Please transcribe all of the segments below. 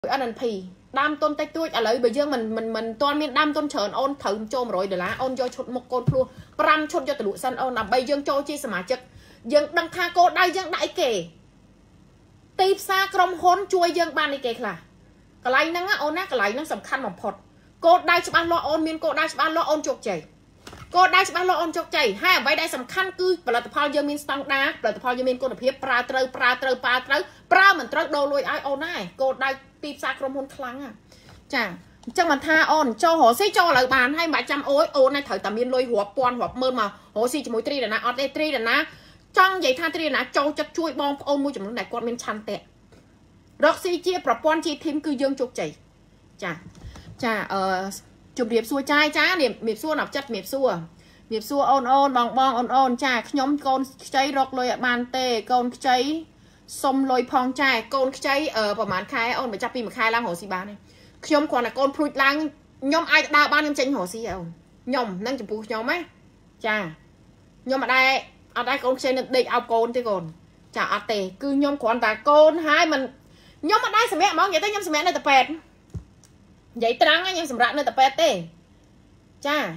anh anh phi đam tôn tay tôi à lấy bây giờ mình toàn miền đam tôn chởn ôn thử cho rồi để lá ôn cho chốt một con plua pram chốt cho từ lụa sân ôn là bây giờ cho chi sả chất dân đăng tha cô đây dân đại kể tịp xa trong hôn chui dân ban đi kể là cái này năng á ôn á cái này năng sầm khăn một phật cô đây chụp ăn lo ôn miền cô đây chụp ăn lo ôn chụp chảy cô đây chụp ăn lo ôn chụp chảy hai ở vậy đây sầm khăn cứ và là tập phao dân miền stang đá là tập phao dân miền cô tập hiệp pra mình trâu đồ lùi ai ôn này cô đây tịp xa trong hôn khăng à chả chẳng mà tha ôn cho họ sẽ cho lại bàn hay 700 ối ôn này thời tầm miền lôi hộp quan hộp mơn mà họ sẽ chỉ mối tri là na ở đây tri là na trong vậy tha tri là cho chất chui bom ôn môi chấm này quan miền chăn tệ rắc xí chiaប្រព័ន្ធ chi thêm cư dương chụp chảy chả chụp điệp xua chai chá miệp xua nạp chất miệp xua ôn bong ôn chả nhóm con cháy rọc lôi bàn tê con cháy xông lôi phong chai con cháy ởประมาณ khai ôn phải chắp đi mà khai lang hồ xì bán này nhóm còn là con pruit lang nhóm ai đa ban nhóm tranh hồ xì không nhóm năng chụp phụ nhóm ấy chả nhóm ở đây con chơi định ao con thế còn chả ở tề cứ nhóm còn ta con hai mình nhóm ở đây sẽ mẹ mong vậy tới nhóm sẽ mẹ nơi tập pet vậy trắng á nhóm sẽ rạng nơi tập pet tê chả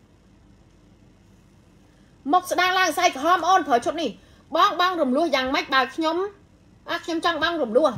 một sẽ đang lang say hom ôn phở chốt này bong rùm lua dằng mách bà nhóm nhóm trăng bong rùm lua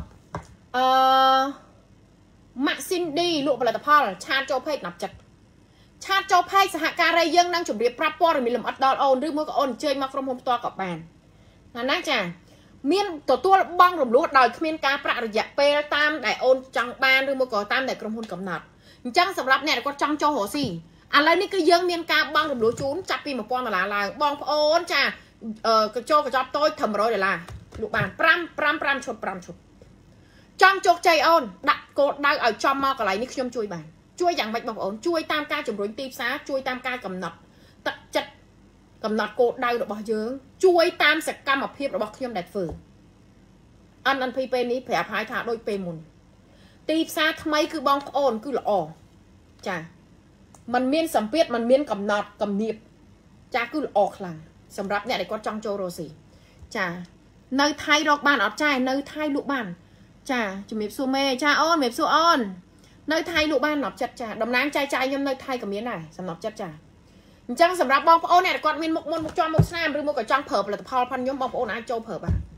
mạng xin đi lụa là tập hoa chat cho page nạp chặt chat cho page sẽ hạ ca ray dân đang chuẩn bị prapo rồi mình làm ắt đòn ôn đưa mua ôn chơi mặc from hôm to cọp bàn là nãy chả miên tổ tua bong rùm lúa đòi miên ca pra rồi dạ pe tam đại ôn trăng ban đưa mua cỏ tam đại from hôn cầm nạp trăng sầm rạp nè có trăng cho hồ xì à lấy ní cái dân miên ca bong rùm lúa trốn chặt đi một con là bong ôn chả cho cái job tôi thầm rồi để là lụa bàn pram chụp trong chốt chay ôn đặt cô đang ở trong mò cái này níខ្ញុំជួយបានជួយយ៉ាងម៉េចបងប្អូនជួយតាមការជំរុញទីផ្សារជួយតាមការកំណត់ទឹកចិត្តកំណត់គោលដៅរបស់យើងជួយតាមសកម្មភាពរបស់ខ្ញុំដែលធ្វើអនពីពេលនេះប្រាប់ហើយថាដូចពេលមុនទីផ្សារថ្មីគឺបងប្អូនគឺល្អចាมันមានសម្ពាធมันមានកំណត់កំណៀបចាគឺល្អខ្លាំងសម្រាប់អ្នកដែលគាត់ចង់ចូលរស់ស៊ីចានៅថៃរកបានអត់ចានៅថៃលក់បានចាជំរាបសួរមេចាអូនជំរាបសួរអូននៅថៃលក់បាន10ចិត្តចាតំណាងចាយខ្ញុំនៅថៃក៏មានដែរសម្រាប់ចិត្តចាអញ្ចឹងសម្រាប់បងប្អូនអ្នកគាត់មានមុខមុនមុខចំមុខស្នាមឬមកក៏ចង់ប្រើផលិតផលផងខ្ញុំបងប្អូនអាចចូលប្រើបាន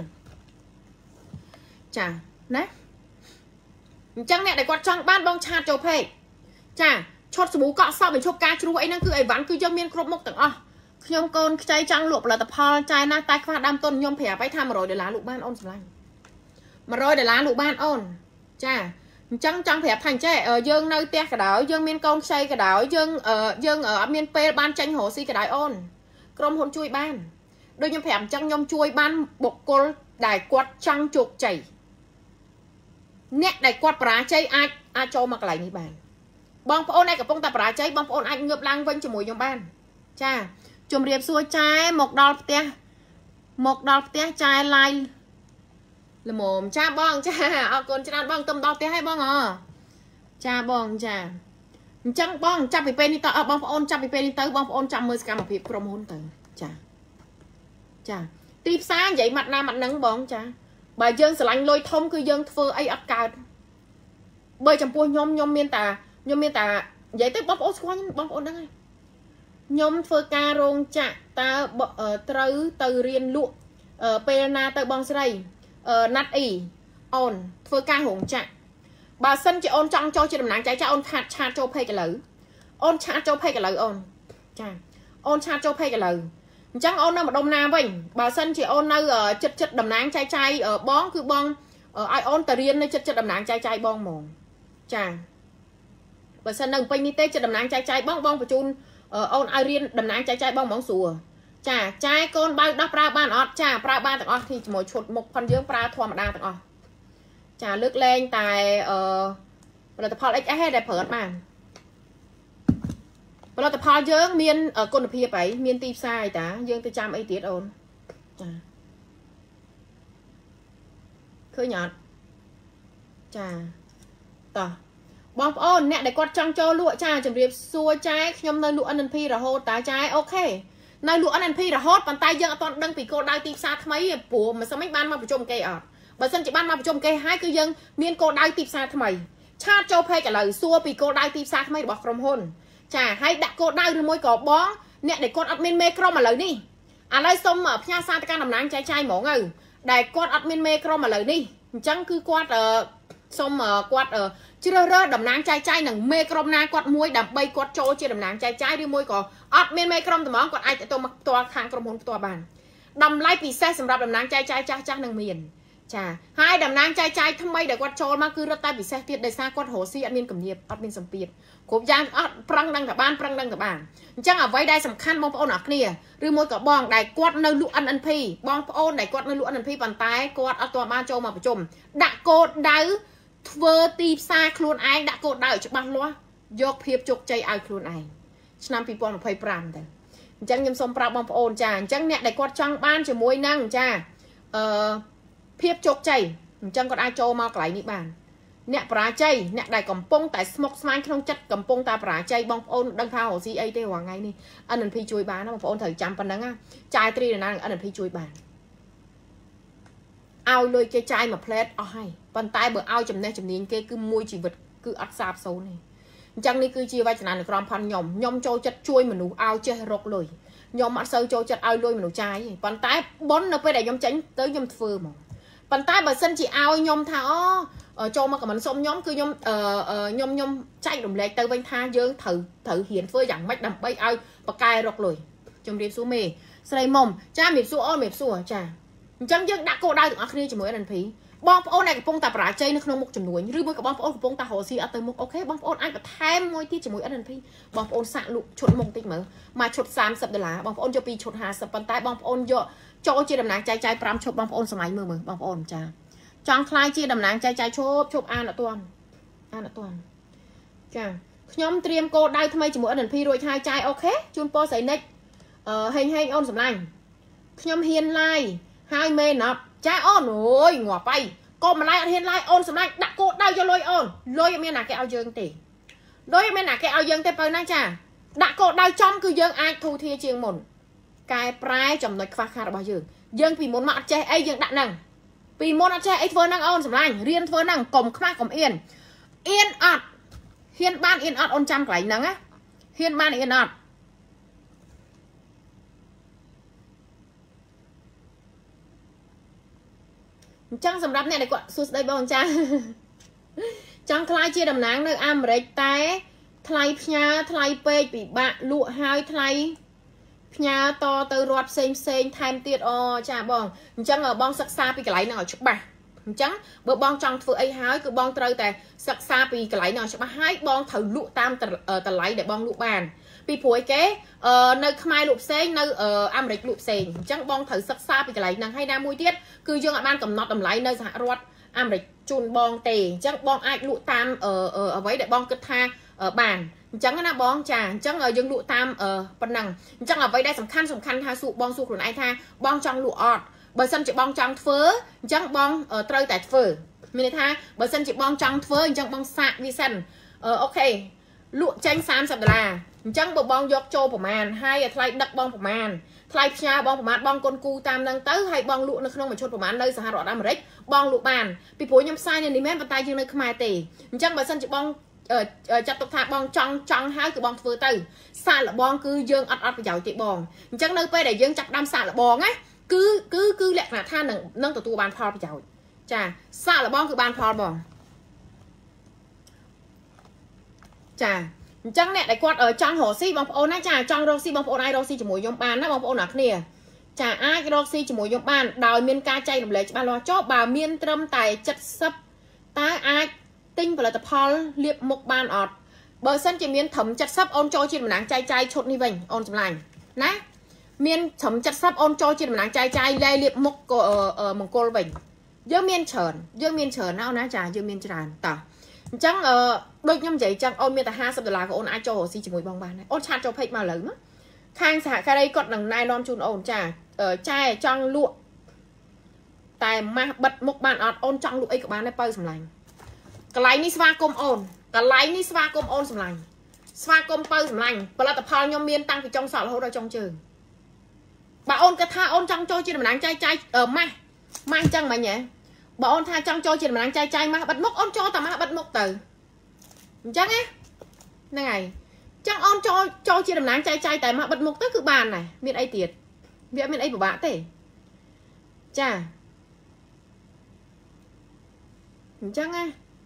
ចាណាអញ្ចឹងអ្នកដែលគាត់ចង់បានបងឆាតចូលពេកចាឈុតសាប៊ូកក់សក់បញ្ឈប់ការជ្រោះអីហ្នឹងគឺអីវ៉ាន់គឺយើងមានគ្រប់មុខទាំងអស់ខ្ញុំកូនខ្ចីចង់លក់ផលិតផលចាយណាតែខ្វះដើមទុនខ្ញុំប្រាប់ឲ្យថា$100លក់បានអូនស្រឡាញ់$100លក់បានអូនចាអញ្ចឹងចង់ប្រាប់ថាអញ្ចេះយើងនៅផ្ទះក៏ដោយយើងមានកូនខ្ចីក៏ដោយយើងអត់មានពេលបានចាញ់រកស៊ីក៏ដោយអូនក្រុមហ៊ុនជួយបានដូចខ្ញុំប្រាប់អញ្ចឹងខ្ញុំជួយបានបុគ្គលដែលគាត់ចង់ជោគជ័យអ្នកដែលគាត់បរាជ័យអាចចូលមកកន្លែងនេះបានបងប្អូនឯងកំពុងតែបរាជ័យបងប្អូនអាចងើបឡើងវិញជាមួយខ្ញុំបានចាជំរាបសួរចែមកដល់ផ្ទះចែឡាយល្មមចាបងចាអរគុណច្រើនបងទំដល់ផ្ទះឲ្យបងចាបងចាអញ្ចឹងបងចាប់ពីពេលនេះតើបងប្អូនចាប់ពីពេលនេះទៅបងប្អូនចាំមើលសកម្មភាពក្រុមហ៊ុនទៅចាទីផ្សារនិយាយម៉ាត់ណាម៉ាត់នឹងបងចាបើយើងស្រឡាញ់លុយធំគឺយើងធ្វើអីអត់កើតបើចំពោះខ្ញុំមានតានិយាយទៅបងប្អូនស្គាល់បងប្អូនដឹងហើយខ្ញុំធ្វើការរោងចក្រតើត្រូវទៅរៀនលក់ពេលណាទៅបងស្រីណាត់អ៊ីអូនធ្វើការរោងចក្របើសិនជាអូនចង់ចូលជាតំណាងចែកចាអូនឆាតចូលពេកឥឡូវអូនឆាតចូលពេកឥឡូវអូនចាអូនឆាតចូលពេកឥឡូវអញ្ចឹងអូននៅម្ដុំណាវិញបើសិនជាអូននៅចិត្តតំណាងចែកចាយបងគឺបងឲ្យអូនទៅរៀននៅចិត្តតំណាងចែកចាយបងហ្មងចាបើសិននៅពេញនេះទេចិត្តតំណាងចែកចាយបងបញ្ជូនអូនឲ្យរៀនតំណាងចែកចាយបងហ្មងស្រួលចាចាយកូនបើដោះប្រើបានអត់ចាប្រើបានទាំងអស់ទីជាមួយឈុតមុខផុនយើងប្រើធម្មតាទាំងអស់ចាលើកលែងតែផលិតផល XS ដែលប្រើបានផលិតផលយើងមានគុណភាពអីមានទីផ្សារអីតាយើងទៅចាំអីទៀតអូនចាឃើញអត់ចាតោះបងប្អូនអ្នកដែលគាត់ចង់ចូលលក់ចាជំរាបសួរចាខ្ញុំនៅលក់ NNP រហូតតាចាអូខេនៅលក់ NNP រហូតប៉ុន្តែយើងអត់ទាន់ដឹងពីគោលដៅទីផ្សារថ្មីព្រោះមិនសមមិនបានមកប្រជុំគេអត់បើសិនជាបានមកប្រជុំគេហើយគឺយើងមានគោលដៅទីផ្សារថ្មីឆាតចូលពេកឥឡូវសួរពីគោលដៅទីផ្សារថ្មីរបស់ក្រុមហ៊ុនចាហើយដាក់គោលដៅឬមួយក៏បងអ្នកដែលគាត់អត់មានមេក្រុមឥឡូវនេះឥឡូវសូមផ្ញើសារទៅកាន់តំណាងចែកចាយហ្មងទៅដែលគាត់អត់មានមេក្រុមឥឡូវនេះអញ្ចឹងគឺគាត់សូមគាត់ជ្រើសរើសតំណាងចែកចាយនឹងមេក្រុមណាគាត់មួយដើម្បីគាត់ចូលជាតំណាងចែកចាយឬមួយក៏អត់មានមេក្រុមត្មងគាត់អាចទៅមកផ្ទាល់ខាងក្រុមហ៊ុនផ្ទាល់បានតម្លៃពិសេសសម្រាប់តំណាងចែកចាយចាស់នឹងមានចាហើយតំណាងចែកចាយថ្មីដែលគាត់ចូលមកគឺរត់តែពិសេសទៀតដោយសារគាត់រស់ស៊ីអត់មានគំនាបអត់មានសម្ពាធគ្រប់យ៉ាងអត់ប្រឹងដឹងតែបានប្រឹងដឹងតែបានអញ្ចឹងអ្វីដែលសំខាន់បងប្អូនអរគ្នាឬមួយក៏បងដែលគាត់នៅលក់ NNP បងប្អូនដែលគាត់នៅលក់ NNP ប៉ុន្តែគាត់អត់ទាន់បានចូលមកប្រជុំដាក់គោលដៅធ្វើទីផ្សារខ្លួនឯងដាក់គោលដៅច្បាស់លាស់យកភាពជោគជ័យឲ្យខ្លួនឯងឆ្នាំ2025ទៅអញ្ចឹងខ្ញុំសូមប្រាប់បងប្អូនចាអញ្ចឹងអ្នកដែលគាត់ចង់បានជាមួយនឹងចាភាពជោគជ័យអញ្ចឹងគាត់អាចចូលមកកន្លែងនេះបានអ្នកបរាជ័យអ្នកដែលកំពុងតែស្មុគស្មាញក្នុងចិត្តកំពុងតែបរាជ័យបងប្អូនដឹងថារកស៊ីអីទេរាល់ថ្ងៃនេះ NNP ជួយបានណាបងប្អូនត្រូវចាំប៉ុណ្ណឹងចាយត្រីណានឹង NNP ជួយបានឲ្យលុយគេចាយមួយផ្លែតអស់ហើយប៉ុន្តែបើឲ្យចំណេះជំនាញគេគឺមួយជីវិតគឺអត់សាបសូន្យទេអញ្ចឹងនេះគឺជាវចនានុក្រមផាន់ខ្ញុំចូលចិត្តជួយមនុស្សឲ្យចេះរកលុយខ្ញុំអត់សូវចូលចិត្តឲ្យលុយមនុស្សចាយទេប៉ុន្តែប៉ុននៅពេលដែលខ្ញុំចេញទៅខ្ញុំធ្វើហ្មងប៉ុន្តែបើសិនជាឲ្យខ្ញុំថាចូលមកខមមិនសុំខ្ញុំគឺខ្ញុំចែករំលែកទៅវិញថាយើងត្រូវហ៊ានធ្វើយ៉ាងម៉េចដើម្បីឲ្យបកកែរកលុយជំរាបសួរមេស្រីមុំចាជំរាបសួរអូនជំរាបសួរចាអញ្ចឹងយើងដាក់គោលដៅទាំងអស់គ្នាជាមួយ NNP បងប្អូនដែលកំពុងតែបរាជ័យនៅក្នុងមុខចំនួនឬមួយក៏បងប្អូនកំពុងតែរកស៊ីអត់ទៅមុខអូខេបងប្អូនអាចបន្ថែមមួយទៀតជាមួយ NNP បងប្អូនសាក់លក់ឈុតមុខតិចមើលមកឈុត$30បងប្អូនយកពីឈុត50ប៉ុន្តែបងប្អូនយកចូលជាតំណាងចែកចាយ5ឈុតបងប្អូនសម័យមើលបងប្អូនចាចង់ខ្លាយជាតំណាងចែកចាយឈប់អានអត់ទាន់ចាខ្ញុំត្រៀមគោលដៅថ្មីជាមួយ NNP រួចហើយចាយអូខេជូនពរស្រីនិចហេងអូនសម្លាញ់ខ្ញុំហ៊ានឡាយហើយមេណប់ចាអូនអូយងាប់បៃកុំម្លាយអត់ហ៊ានឡាយអូនសម្លាញ់ដាក់គោលដៅយកលុយអូនលុយអត់មានណាគេឲ្យយើងទេលុយអត់មានណាគេឲ្យយើងទេបើណាចាដាក់គោលដៅចំគឺយើងអាចធូរធារជាងមុនកែប្រែចំណុចខ្វះខាតរបស់យើងពីមុនមកអត់ចេះអីយើងដាក់ហ្នឹងពីមុនអត់ចេះអីធ្វើហ្នឹងអូនសម្លាញ់រៀនធ្វើហ្នឹងកុំខ្មាស់កុំអៀនអត់ហ៊ានបានអៀនអត់អូនចាំកន្លែងហ្នឹងណាហ៊ានបានអៀនអត់អញ្ចឹងសម្រាប់អ្នកដែលគាត់សួស្ដីបងចាចង់ខ្លាយជាតំណាងនៅអាមេរិកតែថ្លៃផ្ញើថ្លៃពេកពិបាកលក់ហើយថ្លៃផ្ញើតទៅរត់ផ្សេងថែមទៀតចាបងអញ្ចឹងបងសិក្សាពីកន្លែងហ្នឹងឲ្យច្បាស់អញ្ចឹងបើបងចង់ធ្វើអីហើយគឺបងត្រូវតែសិក្សាពីកន្លែងហ្នឹងឲ្យច្បាស់ហើយបងត្រូវលក់តាមតម្លៃដែលបងលក់បានពីព្រោះអីគេនៅខ្មែរលក់ផ្សេងនៅអាមេរិកលក់ផ្សេងអញ្ចឹងបងត្រូវសិក្សាពីកន្លែងហ្នឹងហើយណាមួយទៀតគឺយើងអាចបានកំណត់តម្លៃនៅសហរដ្ឋអាមេរិកជូនបងទេអញ្ចឹងបងអាចលក់តាមអ្វីដែលបងគិតថាបានអញ្ចឹងណាបងចាអញ្ចឹងយើងលក់តាមប៉ុណ្ណឹងអញ្ចឹងអ្វីដែលសំខាន់ថាបងសួរខ្លួនឯងថាបងចង់លក់អត់បើសិនជាបងចង់ធ្វើអញ្ចឹងបងត្រូវតែធ្វើមានន័យថាបើសិនជាបងចង់ធ្វើអញ្ចឹងបងសាកវាសិនអូខេលក់ចេញ$30អញ្ចឹងបើបងយកចូលប្រមាណហើយថ្លៃដឹកបងប្រមាណថ្លៃផ្ញើបងប្រមាណបងគុនគូតាមនឹងទៅហើយបងលក់នៅក្នុងមួយឈុតប្រមាណនៅសហរដ្ឋអាមេរិកបងលក់បានពីព្រោះខ្ញុំផ្សាយនៅនេះមែនប៉ុន្តែយើងនៅខ្មែរទេអញ្ចឹងបើសិនជាបងចាត់ទុកថាបងចង់ហើយគឺបងធ្វើទៅសាកល្បងគឺយើងអត់ប្រយោជន៍ទេបងអញ្ចឹងនៅពេលដែលយើងចាប់ដើមសាកល្បងណាគឺលក្ខណៈថានឹងទទួលបានផលប្រយោជន៍ចាសាកល្បងគឺបានផលបងចាអញ្ចឹងអ្នកដែលគាត់ចង់រកស៊ីបងប្អូនណាចាចង់រកស៊ីបងប្អូនអាចរកស៊ីជាមួយខ្ញុំបានណាបងប្អូនអ្នកគ្នាចាអាចរកស៊ីជាមួយខ្ញុំបានដោយមានការចែករំលែកច្បាស់លាស់ចុះបើមានត្រឹមតែ70តើអាចទិញផលិតផលលាបមុខបានអត់បើសិនជាមានត្រឹម70អូនចូលជាតំណាងចែកចាយឈុតនេះវិញអូនចម្លាញ់ណាមានត្រឹម70អូនចូលជាតំណាងចែកចាយលាបមុខមង្គលវិញយើងមានច្រើនណាអូនណាចាយើងមានច្រើនតោះអញ្ចឹងដូចខ្ញុំនិយាយចឹងអូនមានតែ$50ក៏អូនអាចចូលរកស៊ីជាមួយបងបានដែរអូនឆាតចូលពេកមកលើមកខាងសហការីគាត់នឹងណែនាំជូនអូនចាចែចង់លក់តែម៉ាស់បិទមុខបានអត់អូនចង់លក់អីក៏បានដែរបើសម្លាញ់កន្លែងនេះស្វាគមន៍អូនកន្លែងនេះស្វាគមន៍អូនសម្លាញ់ស្វាគមន៍បើសម្លាញ់ផលិតផលខ្ញុំមានតាំងពីចុងសក់រហូតដល់ចុងជើងបើអូនគាត់ថាអូនចង់ចូលជាតំណាងចែកចាយម៉ាស់អញ្ចឹងមិញហ៎បើអូនថាចង់ចូលជាតំណាងចែកចាយមកបិទមុខអូនចូលតែមកបិទមុខទៅអញ្ចឹងណាហ្នឹងហើយចឹងអូនចូលជាតំណាងចែកចាយតែមកបិទមុខទៅគឺបានដែរមានអីទៀតវាអត់មានអីពិបាកទេចាអញ្ចឹងណា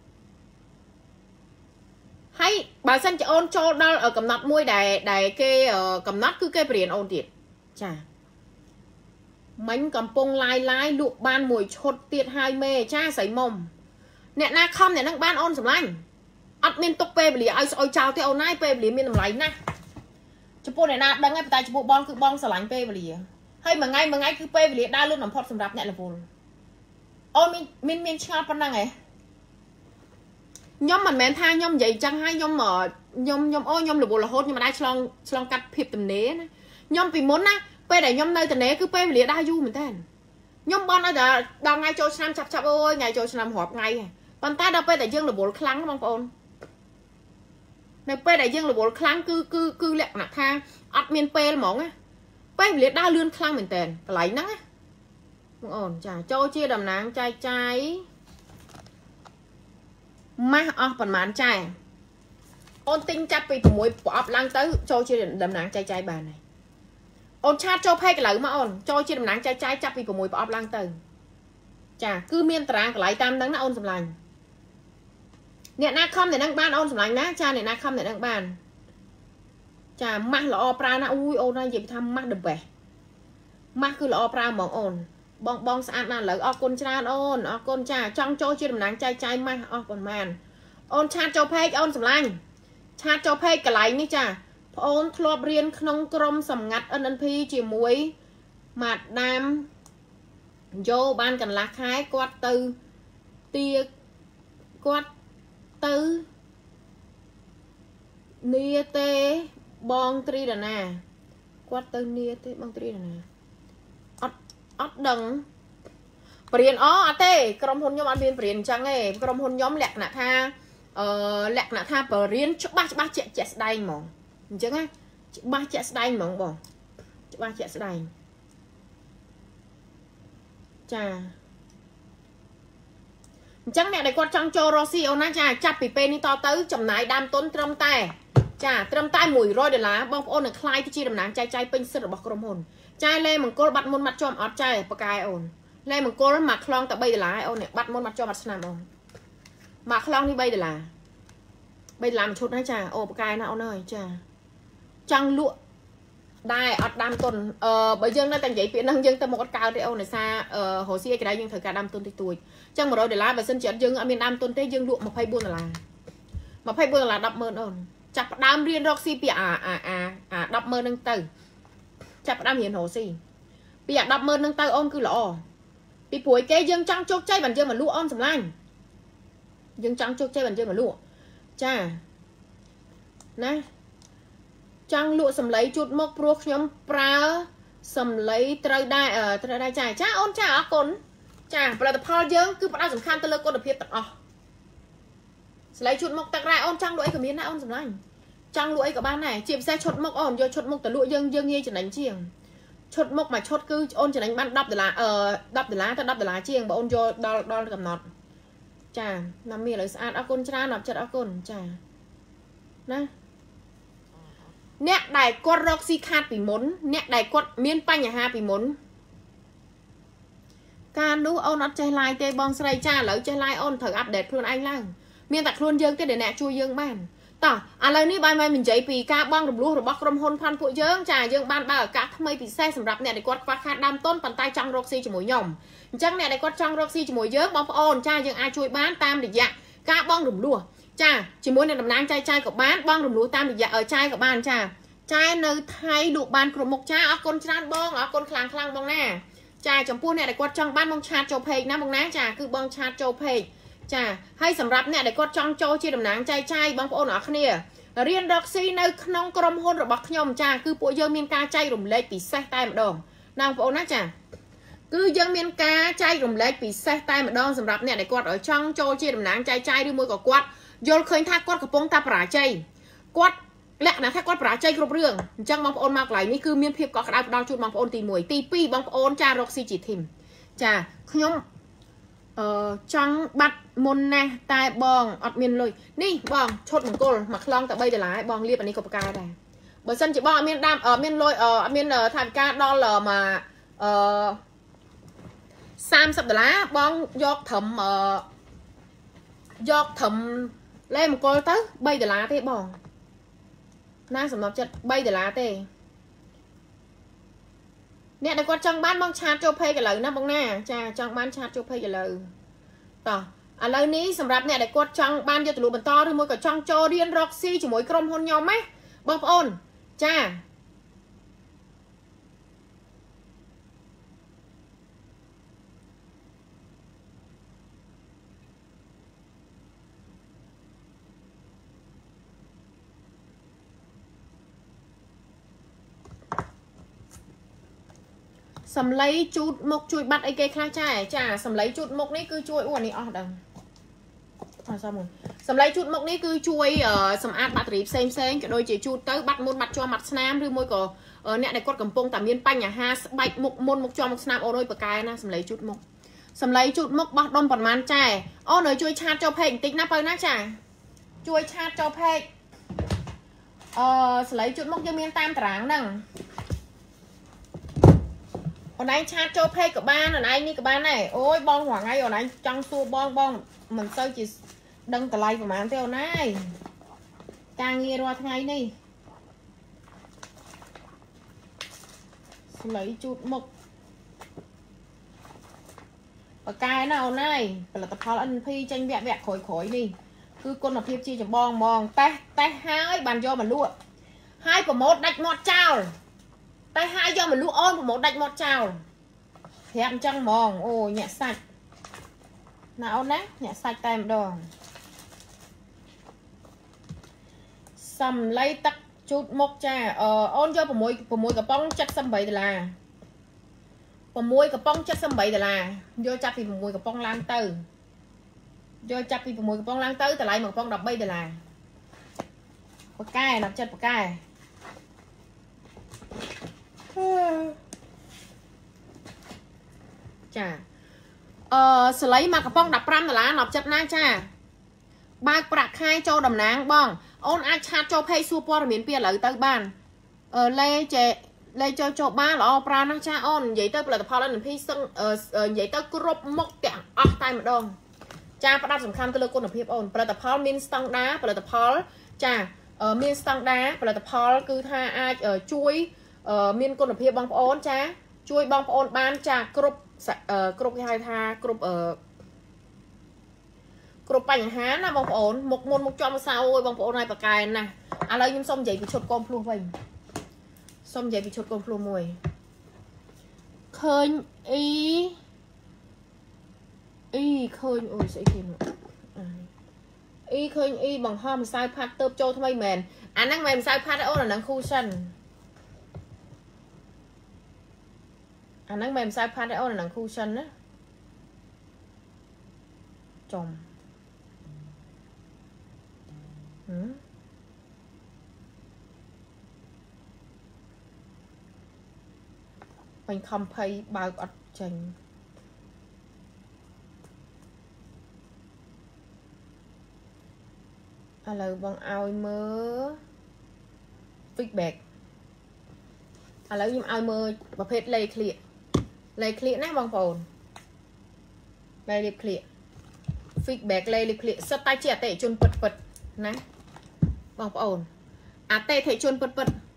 ហើយបើសិនជាអូនចូលដល់កំណត់មួយដែលគេកំណត់គឺគេបរៀនអូនទៀតចាមិញកំពុងឡាយលក់បានមួយឈុតទៀតហើយមេចាស្រីមុំអ្នកណាខំអ្នកនឹងបានអូនសម្លាញ់អត់មានទុកពេលវេលាឲ្យស្អុយចោលទេអូនណាយពេលវេលាមានតម្លៃណាស់ចំពោះអ្នកណាដឹងហើយតែចំពោះបងគឺបងស្រឡាញ់ពេលវេលាហើយមួយថ្ងៃគឺពេលវេលាដើរលឿនបំផុតសម្រាប់អ្នករវល់អូនមានឆ្ងល់ប៉ុណ្ណឹងហ៎ខ្ញុំមិនមែនថាខ្ញុំនិយាយចឹងហើយខ្ញុំរវល់រហូតខ្ញុំមិនដែរឆ្លងកាត់ភាពទំនេរណាខ្ញុំពីមុនណាពេលដែលខ្ញុំនៅទំនេរគឺពេលវេលាដើរយូរមែនតើខ្ញុំបន់ឲ្យតែដល់ថ្ងៃចូលឆ្នាំចាប់អូយថ្ងៃចូលឆ្នាំរាប់ថ្ងៃហ្នឹងប៉ុន្តែដល់ពេលដែលយើងរវល់ខ្លាំងបងប្អូននៅពេលដែលយើងរវល់ខ្លាំងគឺលក្ខណៈថាអត់មានពេលហ្មងណាពេលវេលាដើរលឿនខ្លាំងមែនតើកន្លែងហ្នឹងណាបងអូនចាចូលជាតំណាងចែកចាយម៉ាស់អស់ប្រហែលចែអូនទិញចាប់ពី6ប្រអប់ឡើងទៅចូលជាតំណាងចែកចាយបានហើយអូនឆាតចូលផេកឥឡូវមកអូនចូលជាតំណាងចែកចាយចាប់ពី6ប្រអប់ឡើងទៅចាគឺមានតារាងកន្លែងតាមហ្នឹងណាអូនសម្លាញ់អ្នកណាខំអ្នកហ្នឹងបានអូនសម្លាញ់ណាចាអ្នកណាខំអ្នកហ្នឹងបានចាម៉ាស់ល្អប្រើណាអូយអូនណានិយាយថាម៉ាស់ the best ម៉ាស់គឺល្អប្រើហ្មងអូនបងស្អាតណាស់ឥឡូវអរគុណច្រើនអូនអរគុណចាចង់ចូលជាតំណាងចែកចាយម៉ាស់អស់ប៉ុន្មានអូនឆាតចូលផេកអូនសម្លាញ់ឆាតចូលផេកកន្លែងនេះចាប្អូនធ្លាប់រៀនក្នុងក្រុមសម្ងាត់ NNP ជាមួយម៉ាដាមយោបានកន្លះខែគាត់ទៅទាគាត់ទៅនីទេបងត្រីដាណាគាត់ទៅនីទេបងត្រីដាណាអត់ដឹងបរៀនអត់ទេក្រុមហ៊ុនខ្ញុំអត់មានបរៀនអញ្ចឹងទេក្រុមហ៊ុនខ្ញុំលក្ខណៈថាបរៀនច្បាស់ជាក់ស្ដែងហ្មងអញ្ចឹងណាច្បាស់ជាក់ស្ដែងហ្មងបងច្បាស់ជាក់ស្ដែងចាអញ្ចឹងអ្នកដែលគាត់ចង់ចូលរកស៊ីអូនណាចាចាប់ពីពេលនេះតទៅចំណាយដើមទុនត្រឹមតែ$100បងប្អូននឹងខ្លាយទៅជាតំណាងចែកចាយពេញសិទ្ធិរបស់ក្រុមហ៊ុនចាលេមង្គលបាត់មុនបាត់ជាប់អត់ចាប៉កែអូនលេមង្គលមកខ្លងតែ$3អូននេះបាត់មុនបាត់ជាប់បាត់ឆ្នាំអូនមកខ្លងនេះ$3មួយឈុតហើយចាអូប៉កែណាអូនអើយចាចង់លក់ដែរអត់ដាំទុនបើយើងនៅតែនិយាយពាក្យហ្នឹងយើងទៅមកអត់កើតទេអូនដោយសាររស់ស៊ីឯករាជ្យយើងត្រូវការដាំទុនតិចតួចអញ្ចឹង$100បើសិនជាយើងអត់មានដាំទុនទេយើងលក់$24 $10,000អូនចាប់ផ្ដើមរៀនរកស៊ីពីអា10,000ហ្នឹងទៅចាប់ផ្ដើមរៀនរកស៊ីពីអា10,000ហ្នឹងទៅអូនគឺល្អពីព្រួយគេយើងចង់ជោគជ័យបានយើងមកលក់អូនសម្លាញ់យើងចង់ជោគជ័យបានយើងមកលក់ចាណាចង់លក់សម្លៃជូតមុខព្រោះខ្ញុំប្រើសម្លៃត្រូវដែរចាអូនចាអរគុណចាផលិតផលយើងគឺផ្ដោតសំខាន់ទៅលើគុណភាពទាំងអស់សម្លៃជូតមុខទឹករ៉ែអូនចង់លក់អីក៏មានដែរអូនសម្លាញ់ចង់លក់អីក៏បានដែរជាពិសេសឈុតមុខអូនយកឈុតមុខទៅលក់យើងងាយចំណេញជាងឈុតមុខមួយឈុតគឺអូនចំណេញបាន$10ទៅ$10ជាងបើអូនយកដល់កំណត់ចាណាមីឥឡូវស្អាតអរគុណច្រើនអបចិត្តអរគុណចាណាអ្នកដែលគាត់រកស៊ីខាតពីមុនអ្នកដែលគាត់មានបញ្ហាពីមុនការនោះអូនអត់ចេះឡាយទេបងស្រីចាឥឡូវចេះឡាយអូនត្រូវអាប់ដេតខ្លួនឯងឡើងមានតែខ្លួនយើងទេដែលអ្នកជួយយើងបានតោះឥឡូវនេះបាយមិននិយាយពីការបងរំលោះរបស់ក្រុមហ៊ុនផាន់ពួកយើងចាយើងបានបើកឱកាសថ្មីពិសេសសម្រាប់អ្នកដែលគាត់ខ្វះខាតដើមទុនប៉ុន្តែចង់រកស៊ីជាមួយខ្ញុំអញ្ចឹងអ្នកដែលគាត់ចង់រកស៊ីជាមួយយើងបងប្អូនចាយើងអាចជួយបានតាមរយៈការបងរំលោះចាជាមួយនឹងតំណាងចែកចាយក៏បានបងរំលោះតាមរយៈចាយក៏បានចាចាយនៅថៃលក់បានគ្រប់មុខចាអរគុណច្រើនបងអរគុណខ្លាំងបងណាចាចំពោះអ្នកដែលគាត់ចង់បានបងឆាតចូលពេកណាបងណាចាគឺបងឆាតចូលពេកចាហើយសម្រាប់អ្នកដែលគាត់ចង់ចូលជាតំណាងចែកចាយបងប្អូនអរគ្នារៀនរកស៊ីនៅក្នុងក្រុមហ៊ុនរបស់ខ្ញុំចាគឺពួកយើងមានការចែករំលែកពិសេសតែម្ដងណាបងប្អូនណាចាគឺយើងមានការចែករំលែកពិសេសតែម្ដងសម្រាប់អ្នកដែលគាត់ចង់ចូលជាតំណាងចែកចាយឬមួយក៏គាត់យល់ឃើញថាគាត់កំពុងតែបរាជ័យគាត់លក្ខណៈថាគាត់បរាជ័យគ្រប់រឿងអញ្ចឹងបងប្អូនមកកន្លែងនេះគឺមានភាពកក់ក្ដៅផ្ដល់ជូនបងប្អូនទី1ទី2បងប្អូនចារកស៊ីជាធីមចាខ្ញុំ Trăng bắt môn nè tai bong ọt miên lùi ní bong chốt một cô mặc long tại bây giờ lái bong liệp anh đi cặp ca này bởi sân chị bong miên đam ở miên lôi ở miên tham ca đo lờ mà sam sập lá bong giọt thầm lên một cô tới bây giờ lá thế bong na sầm nọc chật bây giờ lá thế nè đây con trăng bán bong chat cho pay cái lời nó bong nè cha trăng bán chat cho pay cái lờiต่อឥឡូវនេះសម្រាប់អ្នកដែលគាត់ចង់បានយកទៅលក់បន្តឬមួយក៏ចង់ចូលរៀនរកស៊ីជាមួយក្រុមហ៊ុនខ្ញុំណាបងប្អូនចាសំឡេងជូតមុខជួយបាត់អីគេខ្លះចាសំឡេងជូតមុខនេះគឺជួយអូនេះអស់ដឹងអត់សមសំឡេងជូតមុខនេះគឺជួយសម្អាតបាក់តេរីផ្សេងក៏ដូចជាជូតទៅបាត់មុនបាត់ជាប់មាត់ស្នាមឬមួយក៏អ្នកដែលគាត់កំពុងតែមានបញ្ហាស្បែកមុខមុនមុខជាប់មុខស្នាមអូនអើយបកែណាសំឡេងជូតមុខបោះដុំប្រមាណចាអូនអើយជួយឆាតចូលពេកបន្តិចណាបើណាចាជួយឆាតចូលពេកសំឡេងជូតមុខយើងមានតាមតារាងហ្នឹងអូនឯងឆាតចូលពេកក៏បានអូនឯងនេះក៏បានដែរអូយបងរងថ្ងៃអូនឯងចង់សួរបងមិនទៅជាដឹងតម្លៃប្រហែលទេអូនឯងការងាររាល់ថ្ងៃនេះសម្លេងជូតមុខបកែណាអូនឯងផលិតផល NP ចេញវគ្គក្រោយនេះគឺគុណភាពជាចម្បងហ្មងតេះហើយបានយកមកលក់ហើយប្រម៉ូតដាច់មាត់ចោលតែហើយយកមកលក់អូនប្រម៉ូតដាច់មាត់ចោលប្រាប់អញ្ចឹងហ្មងអូញាក់សាច់ណាអូនណាញាក់សាច់តែម្ដងសំឡេងទឹកជូតមុខចាអូនយក6កំប៉ុង78ដុល្លារ6កំប៉ុង78ដុល្លារយកចាប់ពី6កំប៉ុងឡើងទៅយកចាប់ពី6កំប៉ុងឡើងទៅតម្លៃ1កំប៉ុង13ដុល្លារបកែណាប់ចិត្តបកែចាសលៃមកកំប៉ុង15ដុល្លារណាប់ចិត្តណាចាបើកប្រាក់ខែចូលតំណាងបងអូនអាចឆាតចូលពេកសួរព័ត៌មានពីឥឡូវទៅបានលេចូលបានល្អប្រើណាស់ចាអូននិយាយទៅផលិតផល NP សឹងនិយាយទៅគ្រប់មុខទាំងអស់តែម្ដងចាផ្ដោតសំខាន់ទៅលើគុណភាពអូនផលិតផលមានស្តង់ដារផលិតផលចាមានស្តង់ដារផលិតផលគឺថាអាចជួយមានគុណភាពបងប្អូនចាជួយបងប្អូនបានចាគ្រប់គេហៅថាគ្រប់បញ្ហាណាបងប្អូនមុខមុនមុខចំសៅអើយបងប្អូនឲ្យបកែណាឥឡូវខ្ញុំសុំនិយាយពីឈុតកូនភ្លោះវិញសុំនិយាយពីឈុតកូនភ្លោះមួយឃើញអ៊ីឃើញអូយស្អីគេនោះឃើញអ៊ីបង្ហោះម្សៅផាត់ទៅចូលថ្មីមែនអាហ្នឹងមិនម្សៅផាត់ទេអូនអាហ្នឹងគូសិនអាហ្នឹងមិនម្សៅផាត់ទេអូនអាហ្នឹងគូសិនណាចំបាញ់ខំភ័យបើកអត់ចេញឥឡូវបងឲ្យមើល feedback ឥឡូវខ្ញុំឲ្យមើលប្រភេទលេខក្លៀកណាបងប្អូនលេខក្លៀក feedback លេខក្លៀកសិតតែជាអតិថិជនពិតណាបងប្អូនអតិថិជនពិត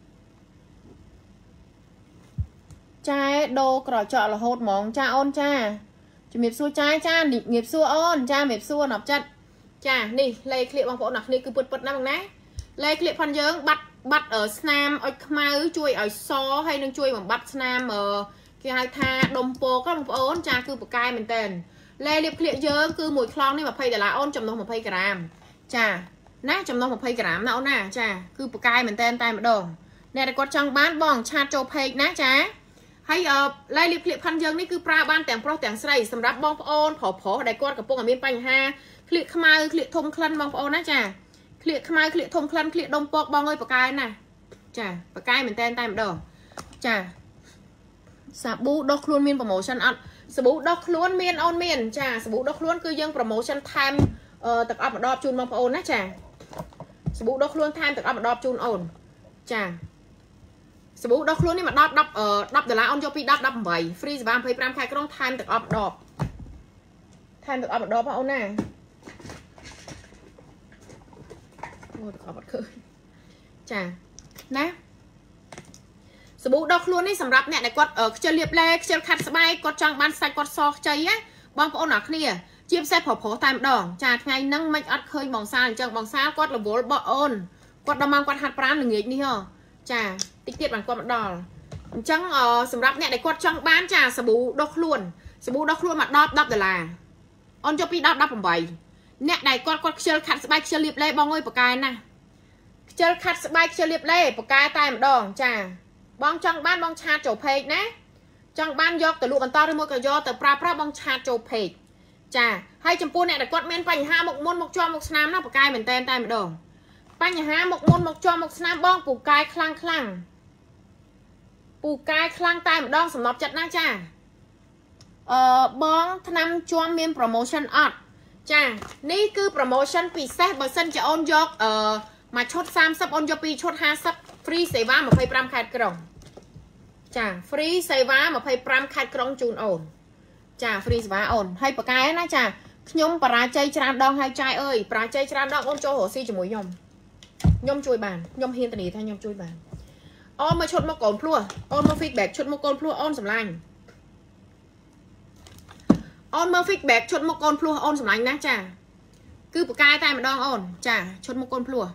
ចាដូរក្រចករហូតហ្មងចាអូនចាជំរាបសួរចាជំរាបសួរអូនចាជំរាបសួរណប់ចិត្តចានេះលេខក្លៀកបងប្អូនអ្នកគ្នាគឺពិតណាបងណាលេខក្លៀកផាន់យើងបាត់ស្នាមអុចខ្មៅជួយឲ្យសហើយនឹងជួយបំបត្តិស្នាមគេហៅថាដុំពោកបងប្អូនចាគឺបកែមែនតើលេខលាបក្លៀកយើងគឺមួយខ្លងនេះ20ដុល្លារអូនចំណុះ20ក្រាមចាណាចំណុះ20ក្រាមណាអូនណាចាគឺបកែមែនតើតែម្ដងអ្នកដែលគាត់ចង់បានបងឆាតចូលពេកណាចាហើយលេខលាបក្លៀកផាន់យើងនេះគឺប្រើបានទាំងប្រុសទាំងស្រីសម្រាប់បងប្អូនប្រុសដែលគាត់កំពុងតែមានបញ្ហាក្លៀកខ្មៅក្លៀកធំក្លិនបងប្អូនណាចាក្លៀកខ្មៅក្លៀកធំក្លិនក្លៀកដុំពកបងអើយបកែណាចាបកែមែនតើតែម្ដងចាសាប៊ូដុសខ្លួនមាន promotion អត់สบู่ดอกล้วนเมียนออนเมียนจ้าสบู่ดอกล้วนคือยังโปรโมชั่นไทม์ตักอัพมาดอบจูนบางโอนนะจ้าสบู่ดอกล้วนไทม์ตักอัพมาดอบจูนโอนจ้าสบู่ดอกล้วนนี่มาดับ$10ออนโยปีดับใบฟรีสบายเพย์พรามใครก็ต้องไทม์ตักอัพดอบไทม์ตักอัพมาดอบเอาหน้าโอ้ตักอัพมาเคยจ้านะสบู่ดอกล้วนนี่สำหรับเนี่ยในกดจะเรียบเล็กจะขัดสบายกดจังบ้านใส่กดซอกใจอะบางคนหนักเนี่ยเจี๊ยบใส่ผอตามดองจากไงนั่งไม่อัดเคยมองซาจังมองซากดระบบบ่อนกดดมังกดหัดปราณหนึ่งอย่างนี้เหรอจ้าติ๊กเตียดบางกดดอจังสำหรับเนี่ยในกดจังบ้านจ้าสบู่ดอกล้วนมาดับ$ออนจะปีดับผมใบเนี่ยในกดเชือขัดสบายเชือเรียบเล็กบางเอ้ยปากกายนะเชือขัดสบายเชือเรียบเล็กปากกายตามดองจ้าบองจังบ้านบองชาโจเพกนะจังบ้านยกแต่ลูกอันตอหรือมกยอแต่ปลาบองชาโจเพกจ้าให้จำปูเนี่ยแต่กดเมนปัญหาหมกมุ่นหมกจอมหมกสนามนะปากกายเหมือนเต้นตายเหมือนดองปัญหาหมกมุ่นหมกจอมหมกสนามบ้องปูกายคลั่งปูกายคลั่งตายเหมือนดองสำหรับจัดนะจ้าบ้องทนำจอมเมียนโปรโมชั่นอัดจ้านี่คือโปรโมชั่นปีเซ่เบอร์เซนจะออนยกมาชด30ออนยกปีชด50ฟรีเซว่ามาเพย์ปรามขาดกล่องจ้าฟรีเซว่ามาเพย์ปรามขาดกล่องจูนโอนจ้าฟรีเซว่าโอนให้ปากกายนะจ้าขยมปลาใจจานดองให้ใจเอ้ยปลาใจจานดองโอนโจหัวซีจมูกยมช่วยบานยมเฮียนตนีท่านยมช่วยบานออนมาชดมาก่อนพลั่วออนมาฟีดแบ็กชดมาก่อนพลั่วออนสำลังออนมาฟีดแบ็กชดมาก่อนพลั่วออนสำลังนะจ้าคือปากกายตายมาดองออนจ้าชดมาก่อนพลั่ว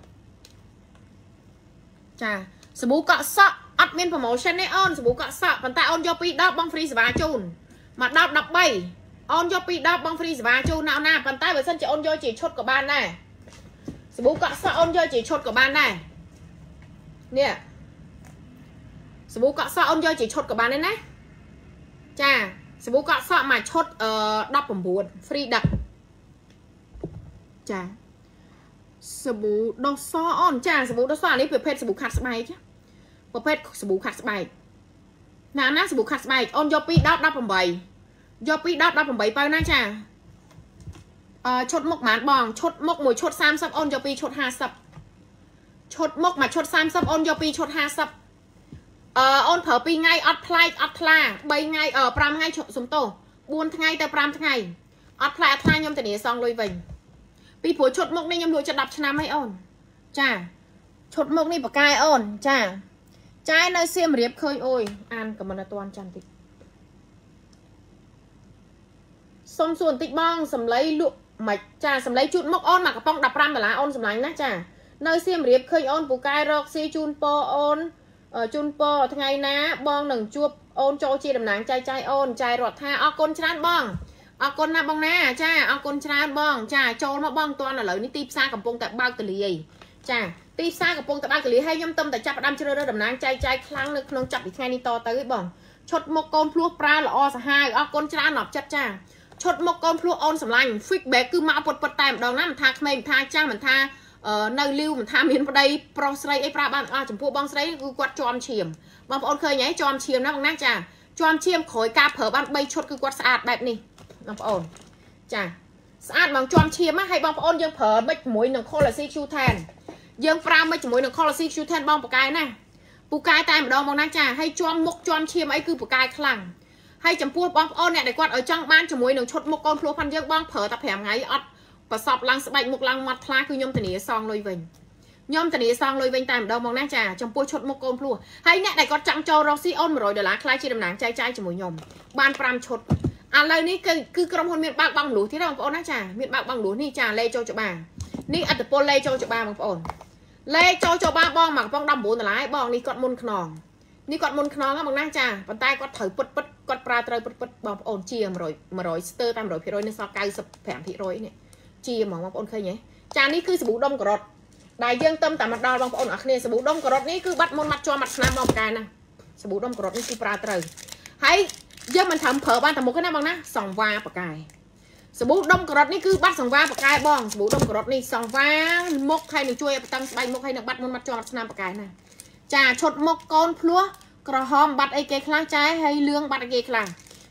จ้าสบู่เกาะซะอัดเมนโปรโมชั่นในออนสบู่เกาะซะปันตาออนยอปีดับบองฟรีสบายจูนมาดับใบออนยอปีดับบองฟรีสบายจูนหน้าปันตาเบอร์เซนจะออนยอจีชดกับบ้านได้สบู่เกาะซะออนยอจีชดกับบ้านได้เนี่ยสบู่เกาะซะออนยอจีชดกับบ้านได้นะจ้าสบู่เกาะซะมาชดดับผมบูนฟรีดับจ้าสบู่ดอกซ้ออ่อนจ้าสบู่ดอกซ้อนี่ประเภทสบู่ขัดสบายจ้ะประเภทสบู่ขัดสบายนะสบู่ขัดสบายอ่อนยอปีดับผมใบยอปีดับผมใบไปนะจ้าชดมกหมานบองชดมกหมวยชด30อ่อนยอปีชด50ชดมกมาชด30อ่อนยอปีชด50อ่อนเผอปีไงอัดพลายอัดพลาใบไงปรามไงสมโตบุญไงแต่ปรามไงอัดพลายอัดพลายยมแต่เนี่ยซองลอยวิ่งปีผัวชดมกนี่ยมรวยจะดับชนะไม่อ่อนจ้าชดมกนี่ปากกายอ่อนจ้าใจในเสียมเรียบเคยโอยอ่านกับมันตวนจันติสมส่วนติดบ้องสำไลลุกมาจ้าสำไลจุดมกอ่อนมากระป้องดับรำแต่ละอ่อนสำไลนะจ้าในเสียมเรียบเคยอ่อนปากกายรอกซีจูนปออ่อนจูนปอทั้งไงนะบ้องหนึ่งจูบอ่อนโจจีดำหนังใจอ่อนใจรอดท่าออกกลชนะบ้องเอาคนนะบ้องนะจ้าเอาคนชนะบ้องจ้าโจมาบ้องตัวน่ะเลยนี่ตีซ่ากับปงแต่บ้าตะลีจ้าตีซ่ากับปงแต่บ้าตะลีให้ย่อมต้มแต่จับดำเชื่อดำนางใจครั้งนึงขนมจับอีกไงนี่ต่อเตยบ้องชดมกกลพลุปลาละอสหายเอาคนชนะหนอบจัดจ้าชดมกกลพลุออนสำลังฟิกแบกคือมาปดแต่ดองน้ำมันทาขมิ้นทาจ้ามันทาในริ้วมันทาเมียนประเดี๋ยวโปรสไลไอ้ปลาบ้านจำพวกบ้องสไลคือกวาดจอมเฉียมบางคนเคยไงจอมเฉียมนะบ้องนะจ้าจอมเฉียมขอยกาเผอบ้านใบชดคือกวาดสะอาดแบบนี้บางคนจ้าสะอาดบางจอมเชียร์มาให้บางปอนยังเผลอไม่หมวยหนึ่งโคลาซีคิวแทนยังปลาไม่หมวยหนึ่งโคลาซีคิวแทนบางปากกายนะปูกายตายมาดองบางนะจ้าให้จอมมกจอมเชียร์ไอ้คือปากกายคลั่งให้จำพวกบางปอนเนี่ยได้กวาดเอาจังบ้านหมวยหนึ่งชดมกกอนพลูพันยังบางเผลอตะแผงไงอัดประสอบลังสบายมกลังมัดคลาคือยมตะหนีซองลอยเวงยมตะหนีซองลอยเวงตายมาดองบางนะจ้าจำพวกชดมกกอนพลูให้เนี่ยได้กวาดจังโจรอซีออนมาโรยเดล่าคลายชีดำหนังใจจมูกยมบานปรามชดอะไรนี่คือกรมพลเมียนบางบังหลูที่เราบางปอนนะจ้าเมียนบางบังหลูนี่จ้าเล่โจจบานี่อัตโปเล่โจจบาบางปอนเล่โจจบาบ้องหมักบ้องดำบุญแต่ละไอ้บ้องนี่กอดมุนขนองนี่กอดมุนขนองก็บางนั่งจ้าปันใต้กอดถือปึ๊ดกอดปลาเตยปึ๊ดบางปอนเชียมาโรยสเตอร์ตามโรยพี่โรยในซอกไก่สับแผงพี่โรยเนี่ยเชียมองบางปอนเคยไงจ้านี่คือสบู่ดมกรดได้ยังเติมแต่มาดอลบางปอนอักเนี่ยสบู่ดมกรดนี่คือบัดมุนมัดจอมัดน้ำบางกายนะสบู่ดมกรดนี่คือปลาเตยให้เยอะมันทำเผอบ้านแต่หมกก็ได้บ้างนะสองวาปากกายสบู่ดมกรดนี่คือบัดสองวาปากกายบ้องสบู่ดมกรดนี่สองวามกใครหนึ่งช่วยตั้งใบมกใครหนึ่งบัดมันมัดจอมัดน้ำปากกายนะจ่าชดมกก้อนพลัวกระหอมบัดไอเกคลางใจให้เลี้ยงบัดไอเกคลาง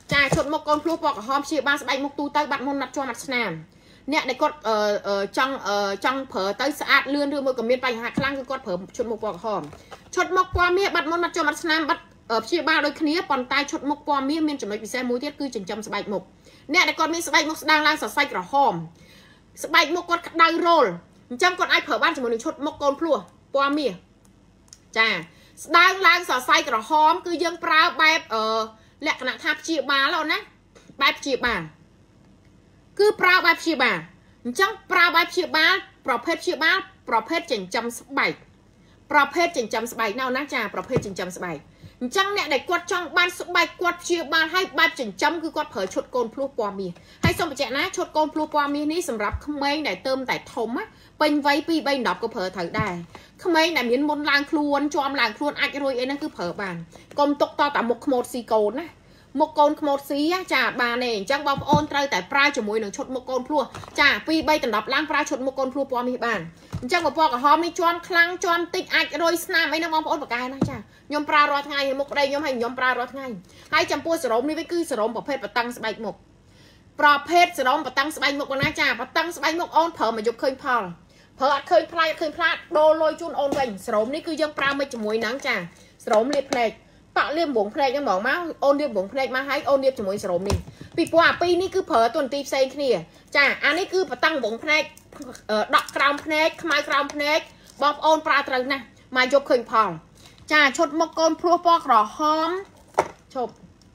ចាឈុតមុខកូនភ្លោះពណ៌ក្រហមព្យាបាលស្បែកមុខទូទៅបាត់មុនណាត់ជាប់ណាត់ស្នាមអ្នកដែលគាត់ចង់ប្រើទៅស្អាតលឿនឬមួយក៏មានបញ្ហាខ្លាំងគឺគាត់ប្រើឈុតមុខពណ៌ក្រហមឈុតមុខពណ៌មាសបាត់មុនណាត់ជាប់ណាត់ស្នាមបាត់ព្យាបាលដូចគ្នាប៉ុន្តែឈុតមុខពណ៌មាសមានចំណុចពិសេសមួយទៀតគឺចិញ្ចឹមស្បែកមុខអ្នកដែលគាត់មានស្បែកមុខស្ដាងឡើងសរសៃក្រហមស្បែកមុខគាត់ក្តៅរោលអញ្ចឹងគាត់អាចប្រើបានជាមួយនឹងឈុតមុខកូនភ្លោះពណ៌មាសចាស្ដាងឡើងសរសៃក្រហមគឺយើងប្រើបែបលក្ខណៈថាព្យាបាលអូនណាបែបព្យាបាលគឺប្រើបែបព្យាបាលអញ្ចឹងប្រើបែបព្យាបាលប្រភេទព្យាបាលប្រភេទចិញ្ចឹមស្បែកប្រភេទចិញ្ចឹមស្បែកណៅណាចាប្រភេទចិញ្ចឹមស្បែកអញ្ចឹងអ្នកដែលគាត់ចង់បានស្បែកគាត់ព្យាបាលឲ្យបែបចិញ្ចឹមគឺគាត់ប្រើឈុតកូនភ្លោះពណ៌មាសហើយសូមបញ្ជាក់ណាឈុតកូនភ្លោះពណ៌មាសនេះសម្រាប់ក្មេងដែលទៅតែធំពេញវ័យ2 3 10ក៏ប្រើត្រូវដែរក្មេងដែលមានមុនឡើងខ្លួនជាប់ឡើងខ្លួនអាចរួយអីហ្នឹងគឺប្រើបានកុំទុកតតែមុខខ្មោចស៊ីកូនណាមុខកូនខ្មោចស៊ីចាបានទេអញ្ចឹងបងប្អូនត្រូវតែប្រើជាមួយនឹងឈុតមុខកូនភ្លោះចា2 3 10ឡើងប្រើឈុតមុខកូនភ្លោះពណ៌មាសបានអញ្ចឹងពណ៌ក្រហមនេះជាប់ខ្លាំងជាប់តិចអាចរុយស្នាមអីហ្នឹងបងប្អូនបកកែណាចាខ្ញុំប្រើរាល់ថ្ងៃមុខប្តីខ្ញុំឲ្យខ្ញុំប្រើរាល់ថ្ងៃហើយចំពោះសេរ៉ូមនេះវិញគឺសេរ៉ូមប្រភេទបតឹងស្បែកមុខប្រភេទសេរ៉ូមបតឹងស្បែកមុខបងណាចាបតឹងស្បែកមុខអូនប្រើមកយកឃើញផលប្រើអត់ឃើញផ្លែអត់ឃើញផ្លាតដូរលុយជូនអូនវិញសេរ៉ូមនេះគឺយើងប្រើមកជាមួយហ្នឹងចាសេរ៉ូមលាបភ្នែកប៉ាក់លាបវងភ្នែកហ្នឹងហ្មងមកអូនលាបវងភ្នែកមកហើយអូនលាបជាមួយសេរ៉ូមនេះពីព្រោះអាពីរនេះគឺប្រើតួនាទីផ្សេងគ្នាចាអានេះគឺបតឹងវងភ្នែកដកក្រោមភ្នែកខ្មៅក្រោមភ្នែកបងប្អូនប្រើត្រូវណាស់មកយកឃើញផលចាឈុតមុខកូនភ្លោះពណ៌ក្រហមឈប់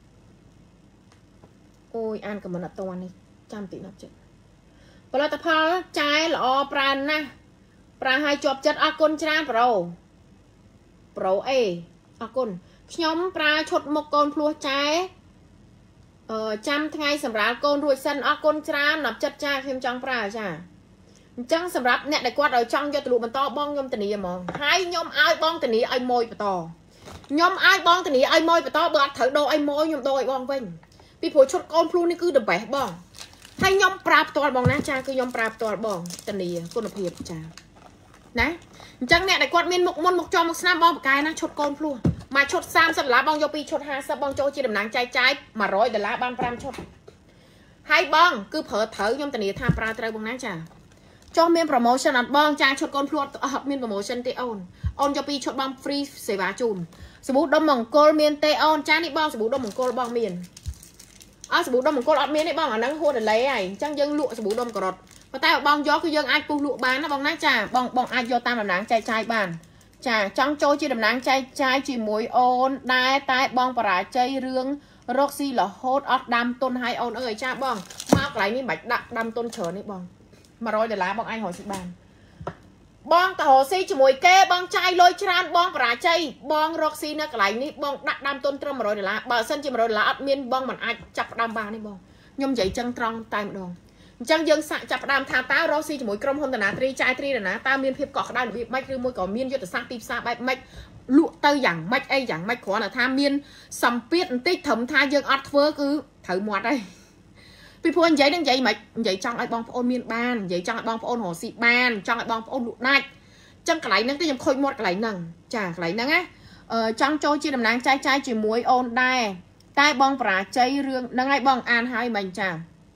អូយអានខមមិនអត់តនេះចាំតិចណាស់ចិត្តផលិតផលចាយល្អប្រើណាស់ប្រើឲ្យជាប់ចិត្តអរគុណច្រើនប្រូអេអរគុណខ្ញុំប្រើឈុតមុខកូនភ្លោះចាយចាំថ្ងៃសម្រាប់កូនរួចសិនអរគុណច្រើនណាប់ចិត្តចាខ្ញុំចង់ប្រើចាអញ្ចឹងសម្រាប់អ្នកដែលគាត់ឲ្យចង់យកទៅលក់បន្តបងខ្ញុំធានាហ្មងហើយខ្ញុំឲ្យបងធានាឲ្យម៉ួយបន្តខ្ញុំឲ្យបងធានាឲ្យម៉ួយបន្តបើអត់ត្រូវដូរឲ្យម៉ួយខ្ញុំដូរឲ្យបងវិញពីព្រោះឈុតកូនភ្លូនេះគឺ the best បងហើយខ្ញុំប្រើផ្ទាល់បងណាចាគឺខ្ញុំប្រើផ្ទាល់បងធានាគុណភាពចាណាអញ្ចឹងអ្នកដែលគាត់មានមុខមុនមុខចំមុខស្នាមបងបកកែណាឈុតកូនភ្លូមកឈុត$30បងយក2ឈុត50បងចូលជាតំណាងចែកចាយ$100បាន5ឈុតហើយបងគឺប្រើត្រូវខ្ញុំធានាថាប្រើត្រូវបងណាចាចុះមាន promotion អត់បងចាឈុតកូនភ្លួតអត់មាន promotion ទេអូនយក2ឈុតបង free សេវាជូនសាប៊ូដុំមង្គលមានទេអូនចានេះបងសាប៊ូដុំមង្គលបងមានសាប៊ូដុំមង្គលអត់មានទេបងអាហ្នឹងហួសដលេហើយអញ្ចឹងយើងលក់សាប៊ូដុំការ៉ុតប៉ុន្តែបងយកគឺយើងអាចពុះលក់បានណាបងណាចាបងអាចយកតាមតំណាងចែកចាយបានចាចង់ចូលជាតំណាងចែកចាយជាមួយអូនដែរតែបងបរាជ័យរឿងរកស៊ីរហូតអត់ដាំទុនឲ្យអូនអើយចាបងមកកន្លែងនេះមិនដាក់ដាំទុនច្រើនទេបង$100បងអាចរកស៊ីបានបងទៅរកស៊ីជាមួយគេបងចាយលុយច្រើនបងបរាជ័យបងរកស៊ីនៅកន្លែងនេះបងដាក់ដាំទុនត្រឹម$100បើសិនជា$100អត់មានបងមិនអាចចាប់ផ្ដើមបានទេបងខ្ញុំនិយាយចឹងត្រង់តែម្ដងអញ្ចឹងយើងសាក់ចាប់ផ្ដើមថាតើរកស៊ីជាមួយក្រុមហ៊ុនតាណាត្រីចាយត្រីតាណាតើមានភាពកក់ក្ដៅរបៀបម៉េចឬមួយក៏មានយុទ្ធសាស្ត្រទីផ្សារបែបម៉េចលក់ទៅយ៉ាងម៉េចអីយ៉ាងម៉េចគ្រាន់តែថាមានសម្ពាធបន្តិចត្រឹមថាយើងអត់ធ្វើគឺត្រូវមាត់ហើយពីព្រោះនិយាយនឹងនិយាយមិននិយាយចង់ឲ្យបងប្អូនមានបាននិយាយចង់ឲ្យបងប្អូនរកស៊ីបានចង់ឲ្យបងប្អូនលក់ដាច់អញ្ចឹងកន្លែងហ្នឹងទៅខ្ញុំខូចមាត់កន្លែងហ្នឹងចាកន្លែងហ្នឹងណាចង់ចូលជាតំណាងចែកចាយជាមួយអូនដែរតែបងបរាជ័យរឿងហ្នឹងឲ្យបងអានឲ្យមិញចា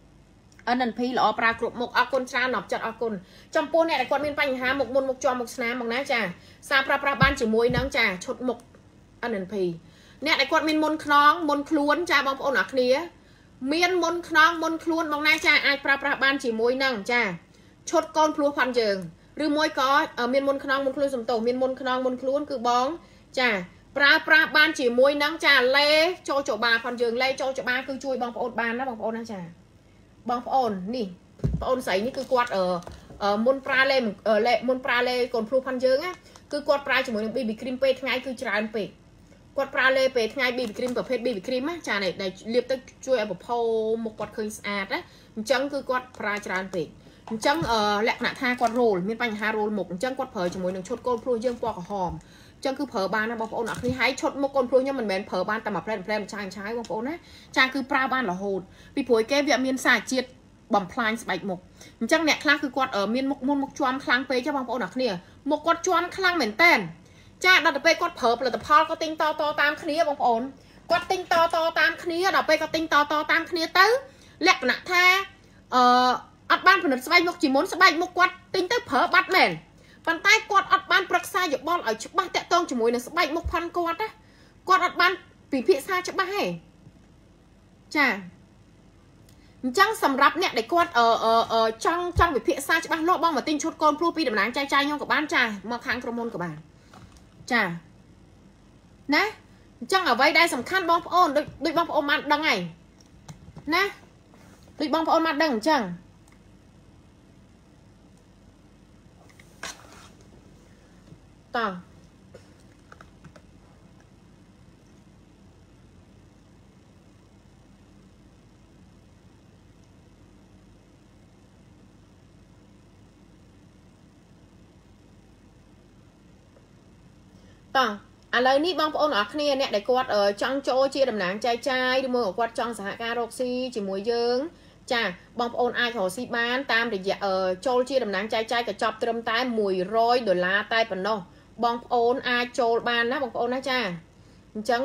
NNP ល្អប្រើគ្រប់មុខអរគុណច្រើនណប់ចិត្តអរគុណចំពោះអ្នកដែលគាត់មានបញ្ហាមុខមុនមុខជាប់មុខស្នាមមកណាចាសារប្រើប្រាស់បានជាមួយនឹងចាឈុតមុខ NNP អ្នកដែលគាត់មានមុនខ្នងមុនខ្លួនចាបងប្អូនអរគ្នាមានមុនខ្នងមុនខ្លួនបងណាចាអាចប្រើប្រាស់បានជាមួយនឹងចាឈុតកូនភ្លោះផាន់យើងឬមួយក៏មានមុនខ្នងមុនខ្លួនសំទោសមានមុនខ្នងមុនខ្លួនគឺបងចាប្រើប្រាស់បានជាមួយនឹងចាលេចូលចបាផាន់យើងលេចូលចបាគឺជួយបងប្អូនបានណាបងប្អូនណាចាបងប្អូននេះបងអូនស្រីនេះគឺគាត់មុនប្រើលេមុនប្រើលេកូនភ្លោះផាន់យើងណាគឺគាត់ប្រើជាមួយនឹង BB cream ពេលថ្ងៃគឺច្រើនពេកគាត់ប្រើលេពេលថ្ងៃ BB cream ប្រភេទ BB cream ណាចានេះដែលលាបទៅជួយឲ្យប្រផោមុខគាត់ឃើញស្អាតណាអញ្ចឹងគឺគាត់ប្រើច្រើនពេកអញ្ចឹងលក្ខណៈថាគាត់រោលមានបញ្ហារោលមុខអញ្ចឹងគាត់ប្រើជាមួយនឹងឈុតកូនភ្លោះយើងពណ៌ក្រហមអញ្ចឹងគឺប្រើបានណាបងប្អូនអរគ្នាហើយឈុតមុខកូនភ្លោះខ្ញុំមិនមែនប្រើបានតែមួយផ្លែឆាយបងប្អូនណាចាគឺប្រើបានរហូតពីព្រោះគេវាមានសារជាតិបំផ្លាញស្បែកមុខអញ្ចឹងអ្នកខ្លះគឺគាត់មានមុខមុនមុខជាំខ្លាំងពេកចាបងប្អូនអរគ្នាមុខគាត់ជាំខ្លាំងមែនតើចាដល់ទៅពេលគាត់ប្រើផលិតផលក៏ទិញតតាមគ្នាបងប្អូនគាត់ទិញតតាមគ្នាដល់ពេលគាត់ទិញតតាមគ្នាទៅលក្ខណៈថាអត់បានផលិតស្បែកមុខជាមុនស្បែកមុខគាត់ទិញទៅប្រើបាត់មែនប៉ុន្តែគាត់អត់បានប្រឹក្សាយោបល់ឲ្យច្បាស់តាក់ទងជាមួយនឹងស្បែកមុខផាន់គាត់ណាគាត់អត់បានពិភាក្សាច្បាស់ទេចាអញ្ចឹងសម្រាប់អ្នកដែលគាត់ចង់វិភាគសាច្បាស់លាស់បងមកទិញឈុតកូនព្រោះពីតំណាងចែកចាយខ្ញុំក៏បានចាមកខាងក្រុមហ៊ុនក៏បានចាណាអញ្ចឹងអ្វីដែលសំខាន់បងប្អូនដូចបងប្អូនបានដឹងហើយណាដូចបងប្អូនបានដឹងអញ្ចឹងតោះឥឡូវនេះបងប្អូនអរគ្នាអ្នកដែលគាត់ចង់ចូលជាតំណាងចែកចាយឬមួយគាត់ចង់សហការរកស៊ីជាមួយយើងចាបងប្អូនអាចរកស៊ីបានតាមរយៈចូលជាតំណាងចែកចាយក៏ចប់ត្រឹមតែ$100តែប៉ុណ្ណោះបងប្អូនអាចចូលបានណាបងប្អូនណាចាអញ្ចឹង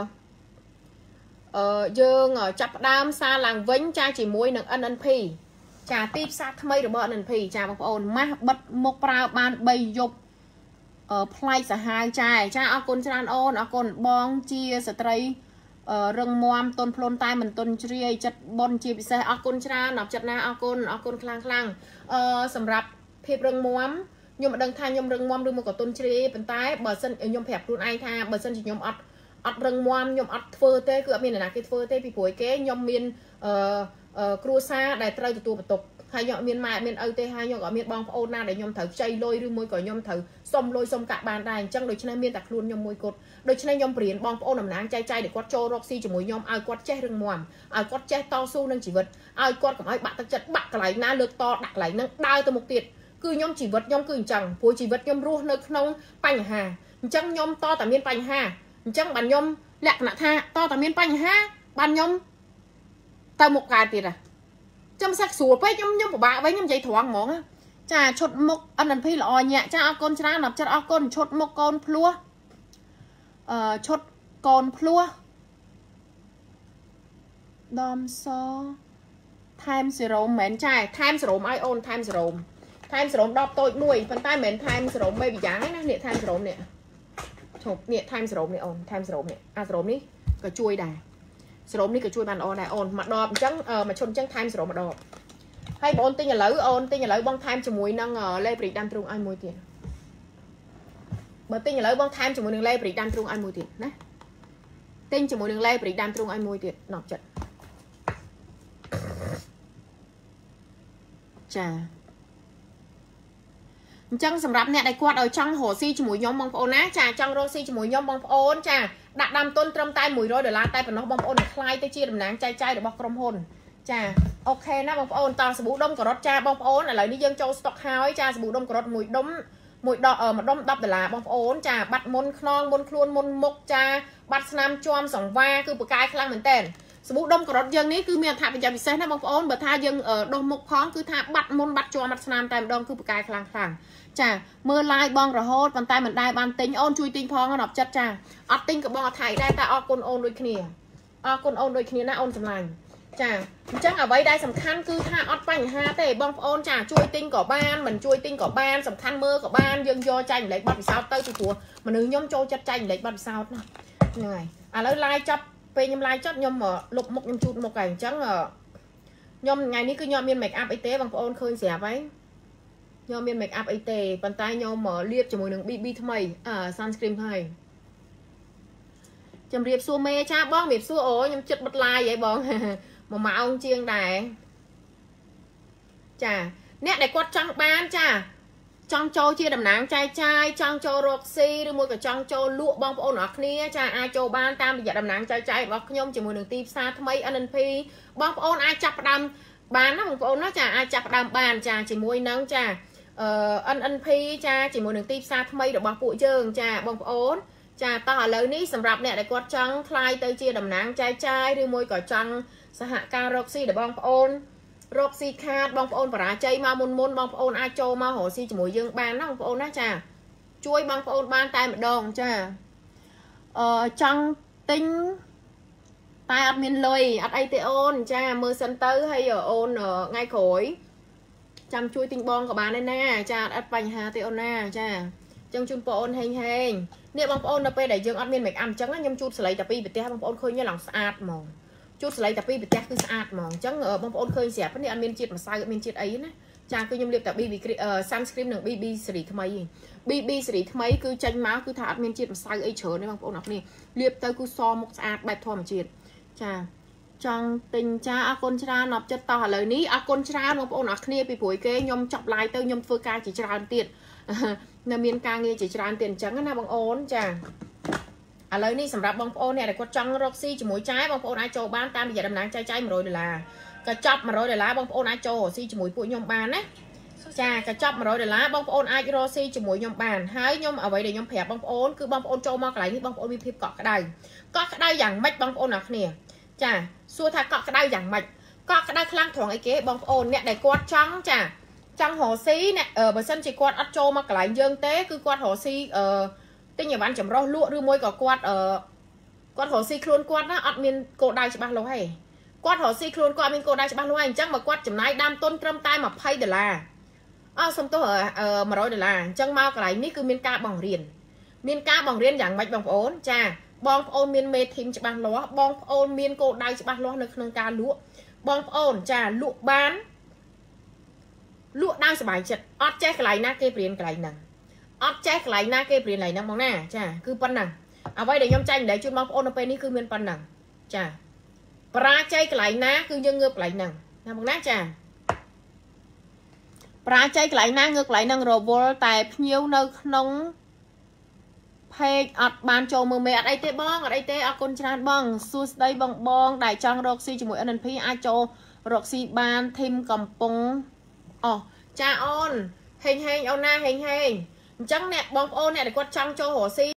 យើងចាប់ផ្ដើមសារឡើងវិញចាជាមួយនឹង NNP ចាទីផ្សារថ្មីរបស់ NNP ចាបងប្អូនម៉ាស់បិទមុខប្រើបាន3យប់ផ្លែកសាហាវចាអរគុណច្រើនអូនអរគុណបងជាស្ត្រីរឹងមាំទន់ភ្លន់តែមិនទន់ជ្រាយចិត្តបនជាពិសេសអរគុណច្រើនអបចិត្តណាអរគុណខ្លាំងសម្រាប់ភាពរឹងមាំខ្ញុំមិនដឹងថាខ្ញុំរឹងមាំឬមកក៏ទន់ជ្រាយប៉ុន្តែបើសិនខ្ញុំប្រាប់ខ្លួនឯងថាបើសិនជាខ្ញុំអត់រឹងមាំខ្ញុំអត់ធ្វើទេគឺអត់មានអ្នកណាគេធ្វើទេពីព្រោះគេខ្ញុំមានគ្រួសារដែលត្រូវទទួលបន្ទុកហើយខ្ញុំអត់មានម៉ែមានឪទេហើយខ្ញុំក៏អត់មានបងប្អូនណាដែលខ្ញុំត្រូវខ្ចីលុយឬមួយក៏ខ្ញុំត្រូវសុំលុយសុំកាក់បានដែរអញ្ចឹងដូច្នេះមានតែខ្លួនខ្ញុំមួយគត់ដូច្នេះខ្ញុំប្រៀនបងប្អូនតំណាងចែកចាយដែលគាត់ចូលរកស៊ីជាមួយខ្ញុំឲ្យគាត់ចេះរឹងមាំឲ្យគាត់ចេះតស៊ូនឹងជីវិតឲ្យគាត់កុំឲ្យបាក់ទឹកចិត្តបាក់កន្លែងណាលើកតដាក់កន្លែងហ្នឹងដើរទៅមុខទៀតគឺខ្ញុំជីវិតខ្ញុំគឺអញ្ចឹងព្រោះជីវិតខ្ញុំរស់នៅក្នុងបញ្ហាអញ្ចឹងខ្ញុំតតែមានបញ្ហាអញ្ចឹងបានខ្ញុំលក្ខណៈថាតតែមានបញ្ហាបានខ្ញុំទៅមុខកើតទៀតចាំសាក់ស្រួលពេកខ្ញុំពិបាកវិញខ្ញុំនិយាយត្រង់ហ្មងចាឈុតមុខ NNP ល្អញាក់ចាអរគុណច្រើនដល់ចិត្តអរគុណឈុតមុខកូនភ្លោះឈុតកូនភ្លោះដំសថែមសេរ៉ូមមែនចាថែមសេរ៉ូមឲ្យអូនថែមសេរ៉ូម10តូចមួយប៉ុន្តែមិនមែនថែមសេរ៉ូមមេប៊ីយ៉ាងទេណានេះថែមសេរ៉ូមនេះឈប់នេះថែមសេរ៉ូមនេះអូនថែមសេរ៉ូមនេះអាសេរ៉ូមនេះក៏ជួយដែរសេរ៉ូមនេះក៏ជួយបានល្អដែរអូនមួយដបអញ្ចឹងមួយឈុតអញ្ចឹងថែមសេរ៉ូមមួយដបហើយបងអូនទិញឥឡូវបងថែមជាមួយនឹងលេព្រីដាំទ្រូងឲ្យមួយទៀតបើទិញឥឡូវបងថែមជាមួយនឹងលេព្រីដាំទ្រូងឲ្យមួយទៀតណាទិញជាមួយនឹងលេព្រីដាំទ្រូងឲ្យមួយទៀត10ចិត្តចាអញ្ចឹងសម្រាប់អ្នកដែលគាត់ឲ្យចង់រកស៊ីជាមួយខ្ញុំបងប្អូនណាចាចង់រកស៊ីជាមួយខ្ញុំបងប្អូនចាដាក់ដាំទុនត្រឹមតែ$100តែប៉ុណ្ណោះបងប្អូននឹងខ្លាយទៅជាតំណាងចែកចាយរបស់ក្រុមហ៊ុនចាអូខេណាបងប្អូនតសាប៊ូដុំការ៉ុតចាបងប្អូនឥឡូវនេះយើងចូលស្តុកហើយចាសាប៊ូដុំការ៉ុតមួយដុំ$10បងប្អូនចាបាត់មុនខ្នងមុនខ្លួនមុនមុខចាបាត់ស្នាមជាំសង្វាគឺប្រកាយខ្លាំងមែនតើសាប៊ូដុំការ៉ុតយើងនេះគឺមានអត្ថប្រយោជន៍ពិសេសណាបងប្អូនបើថាយើងដុសមុខផងគឺថាបាត់មុនបាត់ជាំបាត់ស្នាមតែម្ដងគឺប្រកាយខ្លាំងចាមើល live បងរហូតប៉ុន្តែមិនដែរបានទិញអូនជួយទិញផងដល់ចិត្តចាអត់ទិញក៏បងអត់ថៃដែរតែអរគុណអូនដូចគ្នាអរគុណអូនដូចគ្នាណាអូនសម្លាញ់ចាអញ្ចឹងអ្វីដែលសំខាន់គឺថាអត់បញ្ហាទេបងប្អូនចាជួយទិញក៏បានមិនជួយទិញក៏បានសំខាន់មើលក៏បានយើងយកចែកម្លែកបាត់ពិសោធន៍ទៅពីព្រោះមនុស្សខ្ញុំចូលចិត្តចែកម្លែកបាត់ពិសោធន៍ណាហ្នឹងហើយឥឡូវ live ចាប់ពេលខ្ញុំ live ចប់ខ្ញុំលុបមុខខ្ញុំជូតមុខហើយអញ្ចឹងខ្ញុំថ្ងៃនេះគឺខ្ញុំមាន make up អីទេបងប្អូនឃើញស្រាប់ហើយខ្ញុំមាន make up អីទេប៉ុន្តែខ្ញុំលាបជាមួយនឹង BB ថ្មី sunscreen ហើយជំរាបសួរមេចាបងជំរាបសួរអូខ្ញុំចិត្តបិទ live ហីបង1ម៉ោងជាងដែរចាអ្នកដែលគាត់ចង់បានចាចង់ចូលជាតំណាងចែកចាយចង់ចូលរកស៊ីឬមួយក៏ចង់ចូលលក់បងប្អូនអរគ្នាចាអាចចូលបានតាមរយៈតំណាងចែកចាយរបស់ខ្ញុំជាមួយនឹងទីផ្សារថ្មី NNP បងប្អូនអាចចាប់ផ្ដើមបានណាបងប្អូនណាចាអាចចាប់ផ្ដើមបានចាជាមួយនឹងចាNNP ចាជាមួយនឹងទីផ្សារថ្មីរបស់ពួកយើងចាបងប្អូនចាតោះឥឡូវនេះសម្រាប់អ្នកដែលគាត់ចង់คลายទៅជាតំណាងចែកចាយឬមួយក៏ចង់សហការរកស៊ីដល់បងប្អូនរកស៊ីខាតបងប្អូនបរាជ័យមកមុនបងប្អូនអាចចូលមករកស៊ីជាមួយយើងបានណាបងប្អូនណាចាជួយបងប្អូនបានតែម្ដងចាចង់ទិញតែអត់មានលុយអត់អីទេអូនចាមើលសិនទៅហើយអូនថ្ងៃក្រោយចាំជួយទិញបងក៏បានដែរណាចាអត់បញ្ហាទេអូនណាចាចឹងជូនបងអូនហេងនេះបងប្អូននៅពេលដែលយើងអត់មាន make up អញ្ចឹងខ្ញុំជូតស្លៃតែពីប្រទេសបងប្អូនឃើញឡើងស្អាតហ្មងជូតស្លៃតែពីប្រទេសគឺស្អាតហ្មងអញ្ចឹងបងប្អូនឃើញស្រាប់នេះអត់មានជាតិម្សៅអត់មានជាតិអីណាចាគឺខ្ញុំលាបតែ BB sunscreen និង BB ស៊េរីថ្មី BB ស៊េរីថ្មីគឺចេញមកគឺថាអត់មានជាតិម្សៅអីច្រើនទេបងប្អូនអរគ្នាលាបទៅគឺសមុខស្អាតបែបធម្មជាតិចាចង់ទិញចាអរគុណច្រើនអបចិត្តតោះឥឡូវនេះអរគុណច្រើនបងប្អូនអរគ្នាពីព្រោះគេខ្ញុំចប់ live ទៅខ្ញុំធ្វើការជាច្រើនទៀតនៅមានការងារជាច្រើនទៀតអញ្ចឹងណាបងអូនចាឥឡូវនេះសម្រាប់បងប្អូនអ្នកដែលគាត់ចង់រកស៊ីជាមួយចាយបងប្អូនអាចចូលបានតាមរយៈតំណែងចាយ$100ក៏ចប់$100បងប្អូនអាចចូលរកស៊ីជាមួយពួកខ្ញុំបានណាចាក៏ចប់$100បងប្អូនអាចរកស៊ីជាមួយខ្ញុំបានហើយខ្ញុំអ្វីដែលខ្ញុំប្រាប់បងប្អូនគឺបងប្អូនចូលមកកន្លែងនេះបងប្អូនមានភាពកក់ក្ដៅយ៉ាងម៉េចបងប្អូនអរគ្នាចាសួរថាកក់ក្ដៅយ៉ាងម៉េចកក់ក្ដៅខ្លាំងត្រង់អីគេបងប្អូនអ្នកដែលគាត់ចង់ចាចង់រកស៊ីអ្នកបើសិនជាគាត់អត់ចូលមកកន្លែងយើងទេគឺគាត់រកស៊ីទិញអីវ៉ាន់ចម្រុះលក់ឬមួយក៏គាត់រកស៊ីខ្លួនគាត់ណាអត់មានគោលដៅច្បាស់លាស់ទេគាត់រកស៊ីខ្លួនគាត់មានគោលដៅច្បាស់លាស់ហើយអញ្ចឹងបើគាត់ចំណាយដើមទុនត្រឹមតែ$20សុំទោះ$100អញ្ចឹងមកកន្លែងនេះគឺមានការបង្រៀនយ៉ាងម៉េចបងប្អូនចាបងប្អូនមានមេធីមច្បាស់លាស់បងប្អូនមានគោលដៅច្បាស់លាស់នៅក្នុងការលក់បងប្អូនចាលក់បានលក់ដោយសบายចិត្តអត់ចេះកន្លែងណាគេព្រៀនកន្លែងហ្នឹងអត់ចេះកន្លែងណាគេព្រៀនកន្លែងហ្នឹងបងណាចាគឺប៉ុណ្ណឹងអ្វីដែលខ្ញុំចែកម្លែកជូនបងប្អូននៅពេលនេះគឺមានប៉ុណ្ណឹងចាបរាជ័យកន្លែងណាគឺយើងងើបកន្លែងហ្នឹងណាបងណាចាបរាជ័យកន្លែងណាងើបកន្លែងហ្នឹងរវល់តែភ្ញៀវនៅក្នុងអត់បានចូលមើលមេអត់អីទេបងអត់អីទេអរគុណច្រើនបងសួស្ដីបងដែលចង់រកស៊ីជាមួយ NNP អាចចូលរកស៊ីបានធីមកំពុងចាអូនហេងអូនណាហេងអញ្ចឹងអ្នកបងប្អូនអ្នកដែលគាត់ចង់ចូលរកស៊ី